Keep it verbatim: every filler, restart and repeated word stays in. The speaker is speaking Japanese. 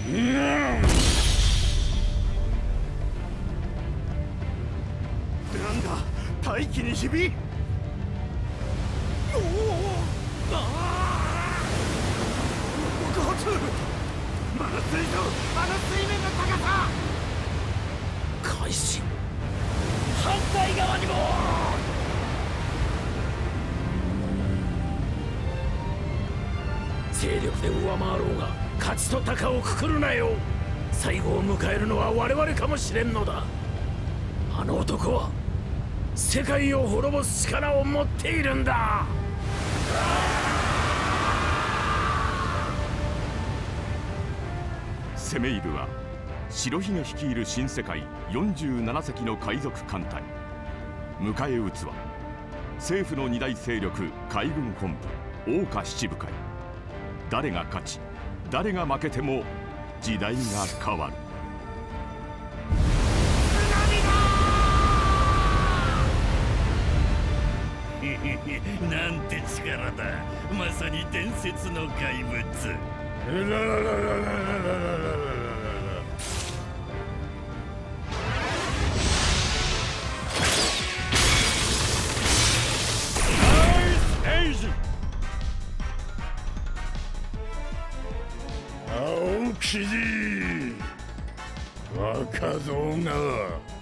なんだ、大気にひび。おお、ああ、爆発。まずいぞ、あの水面の高さ。開始。反対側にも。勢力で上回ろうが勝ちと鷹をくくるなよ。最後を迎えるのは我々かもしれんのだ。あの男は世界を滅ぼす力を持っているんだ。 セメイルは白ひげ率いる新世界よんじゅうなな隻の海賊艦隊。迎え撃つは政府の二大勢力海軍本部桜花七部会。誰が勝ち誰が負けても時代が変わる。 なんて力だ。まさに伝説の怪物。 青生地若造が